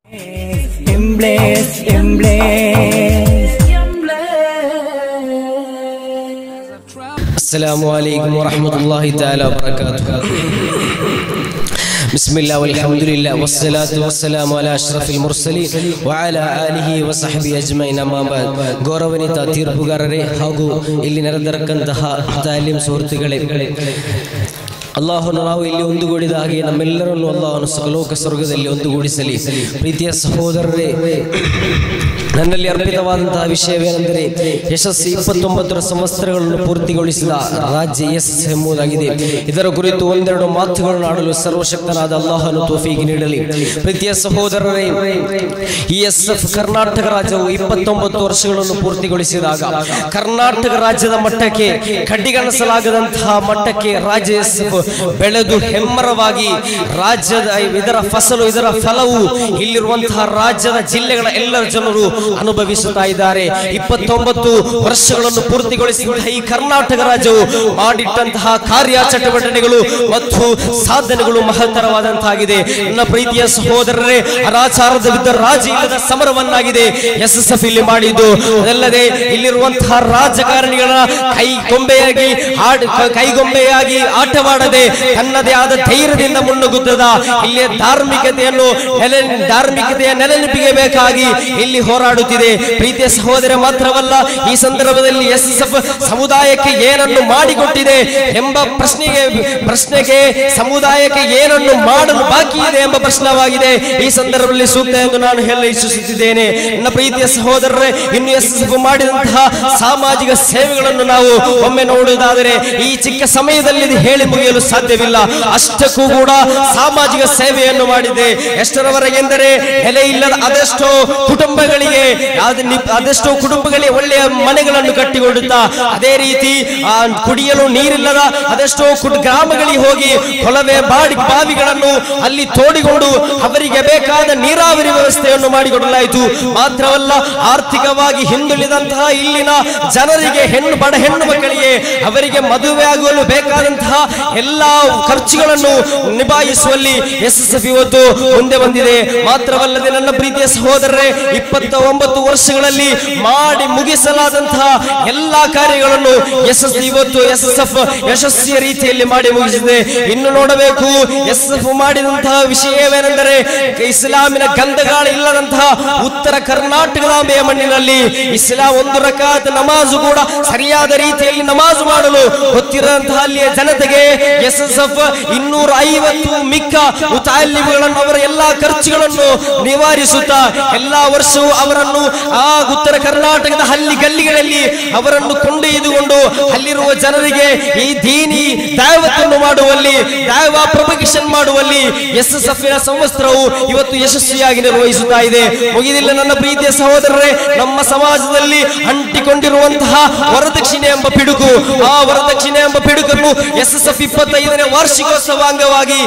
Assalamu alaikum wa rahmatullahi ta'ala wa barakatuh. Bismillah walhamdulillah wassalatu wassalamu ala ashrafil mursalin wa ala alihi wa sahbihi ajma'in amma ba'd. ಗೌರವಾನ್ವಿತ ತೀರ್ಪುಗಾರರೇ ಹಾಗೂ ಇಲ್ಲಿ ನೆರೆದಿರತಕ್ಕಂತಹ ತಾಲೀಮ್ ಸುಹೃತ್ತುಗಳೇ, ಅಲ್ಲಾಹನು ನಾವು ಇಲ್ಲಿ ಒಂದುಗೂಡಿದ ಹಾಗೆ ನಮ್ಮೆಲ್ಲರನ್ನು ಅಲ್ಲಾಹನು ಸಕಲೋಕ ಸ್ವರ್ಗದಲ್ಲಿ ಒಂದುಗೂಡಿಸಲಿ. ಪ್ರೀತಿಯ ಸಹೋದರರೇ, ನನ್ನಲ್ಲಿ ಅರ್ಪಿತವಾದಂತಹ ವಿಷಯವೇನೆಂದರೆ ಯಶಸ್ಸು 29 ಸಂವತ್ಸರಗಳನ್ನು ಪೂರ್ತಿಗೊಳಿಸಿದ ರಾಜ್ಯ ಯಶಸ್ಸು ಎಂಬುದಾಗಿದೆ. ಇದರ ಕುರಿತು ಒಂದೆರಡು ಮಾತುಗಳನ್ನು ಆಡಲು ಸರ್ವಶಕ್ತನಾದ ಅಲ್ಲಾಹನು ತೌಫೀಕ್ ನೀಡಲಿ. ಪ್ರೀತಿಯ ಸಹೋದರರೇ, ಈ ಎಸ್ಎಫ್ ಕರ್ನಾಟಕ ರಾಜ್ಯವು 29 ವರ್ಷಗಳನ್ನು ಪೂರ್ತಿಗೊಳಿಸಿದಾಗ ಕರ್ನಾಟಕ ರಾಜ್ಯದ ಮಟ್ಟಕ್ಕೆ ಕಡ್ಡಿಗಣಿಸಲಾಗದಂತಹ ಮಟ್ಟಕ್ಕೆ ರಾಜ್ಯ ಎಸ್ಎಫ್ ಬೆಳೆದು ಹೆಮ್ಮರವಾಗಿ ರಾಜ್ಯದ ಇದರ ಫಲವು ಇಲ್ಲಿರುವಂತಹ ರಾಜ್ಯದ ಜಿಲ್ಲೆಗಳ ಎಲ್ಲರ ಜನರು ಅನುಭವಿಸುತ್ತಾ ಇದ್ದಾರೆ. 29 ವರ್ಷಗಳನ್ನು ಪೂರ್ತಿಗೊಳಿಸಿದ ಈ ಕರ್ನಾಟಕ ರಾಜ್ಯವು ಮಾಡಿಟ್ಟಂತಹ ಕಾರ್ಯಚಟುವಟಿಕೆಗಳು ಮತ್ತು ಸಾಧನೆಗಳು ಮಹತ್ತರವಾದಂತಾಗಿದೆ. ನನ್ನ ಪ್ರೀತಿಯ ಸಹೋದರರೇ, ಅನಾಚಾರದ ವಿರುದ್ಧ ರಾಜಿ ಇಲ್ಲದ ಸಮರವನ್ನಾಗಿದೆ ಎಸ್ಎಸ್ಎಫ್ ಇಲ್ಲಿ ಮಾಡಿದ್ದು. ಅದಲ್ಲದೆ ಇಲ್ಲಿರುವಂತಹ ರಾಜಕಾರಣಿಗಳ ಕೈಗೊಂಬೆಯಾಗಿ ಆಟವಾಡದೆ ತನ್ನದೇ ಆದ ಧೈರ್ಯದಿಂದ ಮುನ್ನುಗ್ಗುತ್ತದ ಇಲ್ಲಿ ಧಾರ್ಮಿಕತೆಯ ನೆಲೆನಿಪಿಗೆ ಬೇಕಾಗಿ ಇಲ್ಲಿ ಹೋರಾಡುತ್ತಿದೆ. ಪ್ರೀತಿಯ ಸಹೋದರ ಮಾತ್ರವಲ್ಲ, ಈ ಸಂದರ್ಭದಲ್ಲಿ ಎಸ್ಎಸ್ಎಫ್ ಸಮುದಾಯಕ್ಕೆ ಏನನ್ನು ಮಾಡಿಕೊಟ್ಟಿದೆ ಎಂಬ ಪ್ರಶ್ನೆಗೆ ಸಮುದಾಯಕ್ಕೆ ಏನನ್ನು ಮಾಡಲು ಬಾಕಿ ಇದೆ ಎಂಬ ಪ್ರಶ್ನವಾಗಿದೆ ಈ ಸಂದರ್ಭದಲ್ಲಿ ಸೂಕ್ತ ಎಂದು ನಾನು ಹೇಳಲು ಇಚ್ಛಿಸುತ್ತಿದ್ದೇನೆ. ನನ್ನ ಪ್ರೀತಿಯ ಸಹೋದರರೇ, ಇನ್ನು ಎಸ್ಎಸ್ಎಫ್ ಮಾಡಿದಂತಹ ಸಾಮಾಜಿಕ ಸೇವೆಗಳನ್ನು ನಾವು ಒಮ್ಮೆ ನೋಡುವುದಾದರೆ ಈ ಚಿಕ್ಕ ಸಮಯದಲ್ಲಿ ಹೇಳಿ ಮುಗಿಯಲು ಸಾಧ್ಯವಿಲ್ಲ. ಅಷ್ಟಕ್ಕೂ ಕೂಡ ಸಾಮಾಜಿಕ ಸೇವೆಯನ್ನು ಮಾಡಿದೆ. ಎಷ್ಟರವರೆಗೆಂದರೆ ನೆಲೆ ಇಲ್ಲದ ಅದೆಷ್ಟೋ ಕುಟುಂಬಗಳಿಗೆ ಒಳ್ಳೆಯ ಮನೆಗಳನ್ನು ಕಟ್ಟಿಕೊಡುತ್ತಾ, ಅದೇ ರೀತಿ ಕುಡಿಯಲು ನೀರಿಲ್ಲದ ಅದೆಷ್ಟೋ ಗ್ರಾಮಗಳಿಗೆ ಹೋಗಿ ಕೊಳವೆ ಬಾವಿಗಳನ್ನು ಅಲ್ಲಿ ತೋಡಿಕೊಂಡು ಅವರಿಗೆ ಬೇಕಾದ ನೀರಾವರಿ ವ್ಯವಸ್ಥೆಯನ್ನು ಮಾಡಿಕೊಡಲಾಯಿತು. ಮಾತ್ರವಲ್ಲ, ಆರ್ಥಿಕವಾಗಿ ಹಿಂದುಳಿದಂತಹ ಇಲ್ಲಿನ ಜನರಿಗೆ ಬಡ ಹೆಣ್ಣು ಮಕ್ಕಳಿಗೆ ಅವರಿಗೆ ಮದುವೆ ಆಗಲು ಬೇಕಾದಂತಹ ಎಲ್ಲಾ ಖರ್ಚುಗಳನ್ನು ನಿಭಾಯಿಸುವಲ್ಲಿ ಎಸ್ಎಸ್ಎಫ್ ಇವತ್ತು ಮುಂದೆ ಬಂದಿದೆ. ಮಾತ್ರವಲ್ಲದೆ ನನ್ನ ಪ್ರೀತಿಯ ಸಹೋದರರೇ, 29 ವರ್ಷಗಳಲ್ಲಿ ಮಾಡಿ ಮುಗಿಸಲಾದಂತಹ ಎಲ್ಲಾ ಕಾರ್ಯಗಳನ್ನು ಎಸ್ಎಸ್ಎಫ್ ಯಶಸ್ವಿಯ ರೀತಿಯಲ್ಲಿ ಮಾಡಿ ಮುಗಿಸಿದೆ. ಇನ್ನು ನೋಡಬೇಕು ಎಸ್ಎಸ್ಎಫ್ ಮಾಡಿದಂತಹ ವಿಷಯವೇನೆಂದರೆ ಇಸ್ಲಾಮಿನ ಗಂಧಗಾಳಿ ಇಲ್ಲದಂತಹ ಉತ್ತರ ಕರ್ನಾಟಕದ ಮಣ್ಣಿನಲ್ಲಿ ಇಸ್ಲಾಂ 1 ರಕಾತ್ ನಮಾಜು ಕೂಡ ಸರಿಯಾದ ರೀತಿಯಲ್ಲಿ ನಮಾಜು ಮಾಡಲು ಗೊತ್ತಿರುವಂತಹ ಅಲ್ಲಿಯ ಜನತೆಗೆ ಎಸ್ಎಸ್ಎಫ್ 250 ಮಿಕ್ಕ ಮುತಾಲಿಮ್ಗಳನ್ನು ಅವರ ಎಲ್ಲಾ ಖರ್ಚುಗಳನ್ನು ನಿವಾರಿಸುತ್ತಾ ಎಲ್ಲಾ ವರ್ಷವೂ ಅವರನ್ನು ಆ ಉತ್ತರ ಕರ್ನಾಟಕದ ಹಳ್ಳಿ ಗಲ್ಲಿಗಳಲ್ಲಿ ಅವರನ್ನು ಕೊಂಡೊಯ್ದುಕೊಂಡು ಅಲ್ಲಿರುವ ಜನರಿಗೆ ಈ ದೀನಿ ದಾವತನ್ನು ಮಾಡುವಲ್ಲಿ ಪ್ರೊಪಗೇಷನ್ ಮಾಡುವಲ್ಲಿ ಎಸ್ಎಸ್ಎಫ್ ನ ಸಂವತ್ಸರವು ಇವತ್ತು ಯಶಸ್ವಿಯಾಗಿ ನಿರ್ವಹಿಸುತ್ತಾ ಇದೆ. ಮುಗಿದಿಲ್ಲ ನನ್ನ ಪ್ರೀತಿಯ ಸಹೋದರರೇ, ನಮ್ಮ ಸಮಾಜದಲ್ಲಿ ಅಂಟಿಕೊಂಡಿರುವಂತಹ ವರದಕ್ಷಿಣೆ ಎಂಬ ಪಿಡುಕು, ಆ ವರದಕ್ಷಿಣೆ ಎಂಬ ಪಿಡುಕನ್ನು ಎಸ್ಎಸ್ಎಫ್ 25ನೇ ವಾರ್ಷಿಕೋತ್ಸವ ಅಂಗವಾಗಿ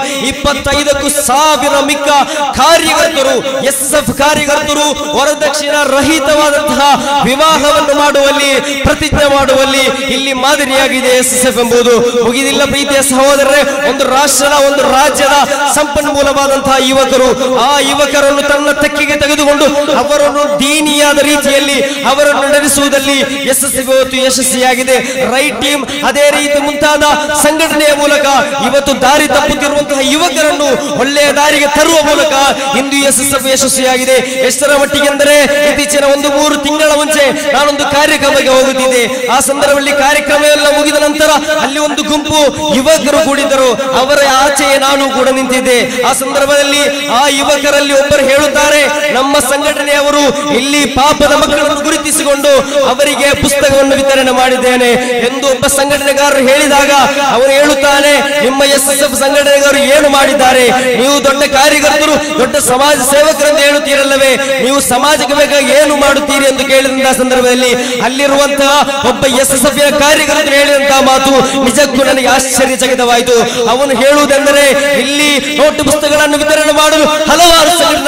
25,000 ಮಿಕ್ಕ ಕಾರ್ಯಕರ್ತರು ಎಸ್ಎಸ್ಎಫ್ ಕಾರ್ಯಕರ್ತರು ವರದಕ್ಷಿಣಾ ರಹಿತವಾದಂತಹ ವಿವಾಹವನ್ನು ಮಾಡುವಲ್ಲಿ ಪ್ರತಿಜ್ಞೆ ಮಾಡುವಲ್ಲಿ ಇಲ್ಲಿ ಮಾದರಿಯಾಗಿದೆ ಎಸ್ಎಸ್ಎಫ್ ಎಂಬುದು. ಮುಗಿದಿಲ್ಲ ಪ್ರೀತಿಯ ಸಹೋದರರೇ, ಒಂದು ರಾಜ್ಯದ ಸಂಪನ್ಮೂಲವಾದಂತಹ ಯುವಕರು, ಆ ಯುವಕರನ್ನು ತನ್ನ ತೆಕ್ಕೆಗೆ ತೆಗೆದುಕೊಂಡು ಅವರನ್ನು ದೀನಿಯಾದ ರೀತಿಯಲ್ಲಿ ಅವರನ್ನು ನಡೆಸುವುದಲ್ಲಿ ಎಸ್ಎಸ್ಎಫ್ ಇವತ್ತು ಯಶಸ್ವಿಯಾಗಿದೆ. ರೈಟ್ ಟೀಮ್ ಅದೇ ರೀತಿ ಮುಂತಾದ ಸಂಘಟನೆಯ ಮೂಲಕ ಇವತ್ತು ದಾರಿ ತಪ್ಪುತ್ತಿರುವಂತಹ ಯುವಕರನ್ನು ಒಳ್ಳೆಯ ದಾರಿಗೆ ತರುವ ಮೂಲಕ ಇಂದು ಎಸ್ಎಸ್ಎಫ್ ಯಶಸ್ವಿಯಾಗಿದೆ. ಎಷ್ಟರ ಮಟ್ಟಿಗೆ ಎಂದರೆ ಇತ್ತೀಚಿನ 1-3 ತಿಂಗಳ ಮುಂಚೆ ನಾನೊಂದು ಕಾರ್ಯಕ್ರಮಕ್ಕೆ ಹೋಗುತ್ತಿದ್ದೆ. ಆ ಸಂದರ್ಭದಲ್ಲಿ ಕಾರ್ಯಕ್ರಮ ಎಲ್ಲ ಮುಗಿದ ನಂತರ ಅಲ್ಲಿ ಒಂದು ಗುಂಪು ಯುವಕರು ಕೂಡಿದ್ದರು. ಅವರ ಆಚೆಯೇ ನಾನು ಕೂಡ ನಿಂತಿದ್ದೆ. ಆ ಸಂದರ್ಭದಲ್ಲಿ ಆ ಯುವಕರಲ್ಲಿ ಒಬ್ಬರು ಹೇಳುತ್ತಾರೆ, ನಮ್ಮ ಸಂಘಟನೆಯವರು ಇಲ್ಲಿ ಪಾಪದ ಮಕ್ಕಳನ್ನು ಗುರುತಿಸಿಕೊಂಡು ಅವರಿಗೆ ಪುಸ್ತಕವನ್ನು ವಿತರಣೆ ಮಾಡಿದ್ದೇನೆ ಎಂದು ಒಬ್ಬ ಸಂಘಟನೆಗಾರರು ಹೇಳಿದಾಗ ಅವರು ಹೇಳುತ್ತಾನೆ, ನಿಮ್ಮ ಎಸ್ಎಸ್ಎಫ್ ಸಂಘಟನೆಗಾರರು ಏನು ಮಾಡಿದ್ದಾರೆ? ನೀವು ದೊಡ್ಡ ಕಾರ್ಯಕರ್ತರು, ದೊಡ್ಡ ಸಮಾಜ ಸೇವಕರೆಂದು ಹೇಳುತ್ತೀರಲ್ಲವೇ, ನೀವು ಸಮಾಜಕ್ಕೆ ಬೇಕಾಗಿ ಏನು ಮಾಡುತ್ತೀರಿ ಎಂದು ಕೇಳಿದಂತಹ ಸಂದರ್ಭದಲ್ಲಿ ಅಲ್ಲಿರುವಂತಹ ಒಬ್ಬ ಎಸ್ಎಸ್ಎಫ್ ಕಾರ್ಯಕರ್ತರು ಹೇಳಿದಂತಹ ಮಾತು ನಿಜಕ್ಕೂ ನನಗೆ ಆಶ್ಚರ್ಯಚಕಿತವಾಯಿತು. ಅವನು ಹೇಳುವುದೆಂದರೆ, ಇಲ್ಲಿ ನೋಟು ಪುಸ್ತಕಗಳನ್ನು ವಿತರಣೆ ಮಾಡಲು ಹಲವಾರು ಸಂಘಟನೆ ಇಲ್ಲಿ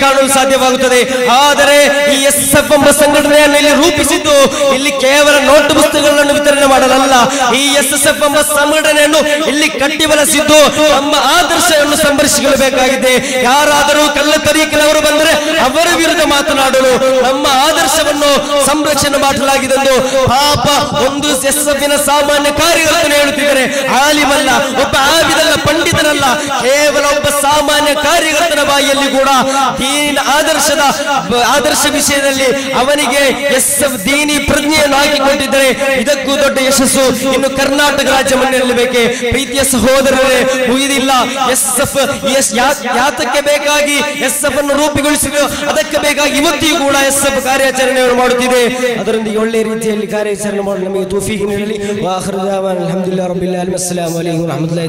ಕಾಣಲು ಸಾಧ್ಯವಾಗುತ್ತದೆ. ಆದರೆ ಈ SF ಎಂಬ ಸಂಘಟನೆಯನ್ನು ಇಲ್ಲಿ ರೂಪಿಸಿದ್ದು ಇಲ್ಲಿ ಕೇವಲ ನೋಟು ಪುಸ್ತಕಗಳನ್ನು ವಿತರಣೆ ಮಾಡಲಲ್ಲ. ಈ SSF ಎಂಬ ಸಂಘಟನೆಯನ್ನು ಇಲ್ಲಿ ಕಟ್ಟಿ ಬೆಳೆಸಿದ್ದು ನಮ್ಮ ಆದರ್ಶವನ್ನು ಸಂರಕ್ಷಿಸಬೇಕಾಗಿದೆ. ಯಾರಾದರೂ ಕಳ್ಳ ತರೀಕಿನವರು ಬಂದರೆ ಅವರ ವಿರುದ್ಧ ಮಾತನಾಡಲು ನಮ್ಮ ಆದರ್ಶವನ್ನು ಸಂರಕ್ಷಣೆ ಮಾಡಲಾಗಿದೆ ಎಂದು ಪಾಪ ಒಂದು SSFನ ಸಾಮಾನ್ಯ ಕಾರ್ಯಕರ್ತರು ಹೇಳುತ್ತಿದ್ದಾರೆ. ಆಲಿಮಲ್ಲ, ಒಬ್ಬ ಆವಿದಲ್ಲ, ಪಂಡಿತನಲ್ಲ, ಕೇವಲ ಒಬ್ಬ ಸಾಮಾನ್ಯ ಕಾರ್ಯಕರ್ತನ ಬಾಯಿಯಲ್ಲಿ ಕೂಡ ದೀನಿನ ಆದರ್ಶ ವಿಷಯದಲ್ಲಿ ಅವನಿಗೆ SF ದೀನಿ ಪ್ರಜ್ಞೆಯನ್ನು ಹಾಕಿಕೊಂಡಿದ್ದರೆ ಇದಕ್ಕೂ ದೊಡ್ಡ ಯಶಸ್ಸು ಇನ್ನು ಕರ್ನಾಟಕ ರಾಜ್ಯ ಮನೆಯಲ್ಲಿ ಬೇಕೆ. ಪ್ರೀತಿಯ ಸಹೋದರರೇ, ಮುಗಿದಿಲ್ಲ. SF ಯಾತಕ್ಕೆ ಬೇಕಾಗಿ SF ಅನ್ನು ರೂಪುಗೊಳಿಸಿದ್ರು, ಅದಕ್ಕೆ ಬೇಕಾಗಿ ಇವತ್ತಿಗೂ ಕೂಡ SF ಕಾರ್ಯಾಚರಣೆಯನ್ನು ಮಾಡುತ್ತಿದೆ. ಅದರೊಂದಿಗೆ ಒಳ್ಳೆಯ ರೀತಿಯಲ್ಲಿ ಕಾರ್ಯಾಚರಣೆ ಮಾಡಲು ನಮಗೆ ತೌಫೀಕ್ ನೀಡಲಿ. ವಾಖಿರು ದಅವಾನಾ ಅಲ್ಹಮ್ದುಲಿಲ್ಲಾಹಿ ರಬ್ಬಿಲ್ Al-Ameen. ಅಸ್ಸಲಾಮು ಅಲೈಕುಂ ವರಹಮತುಲ್ಲಾಹಿ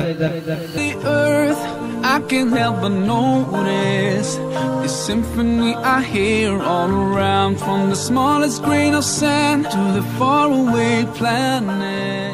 I can't help but notice the symphony I hear all around, from the smallest grain of sand to the faraway planet.